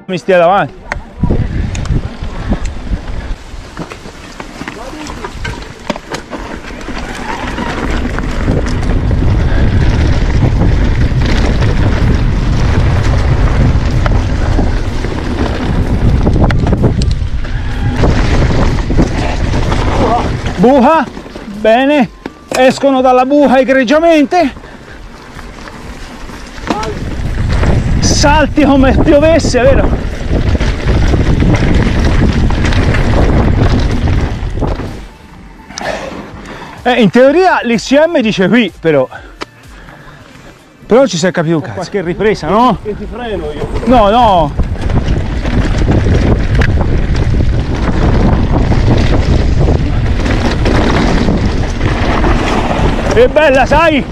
mi stia davanti. Buca, bene, escono dalla buca egregiamente, salti come piovesse, vero? In teoria l'ICM dice qui, però non ci si è capito un cazzo. Qualche ripresa, no? E ti freno io. No, no. È bella, sai?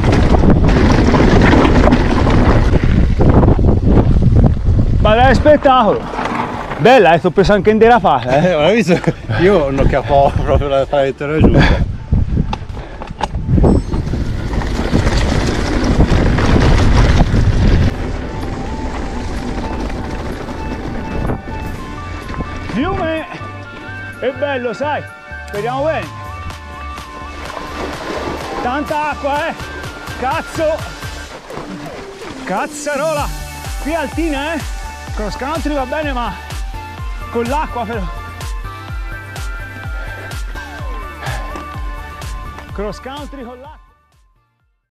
Ma è spettacolo! Bella, sto preso anche in derapata, eh? Ma hai visto? Io non capo proprio la traiettoria giusta. Fiume è bello, sai? Speriamo bene. Tanta acqua, cazzo, cazzarola, qui altina, cross country va bene, ma con l'acqua però, cross country con l'acqua.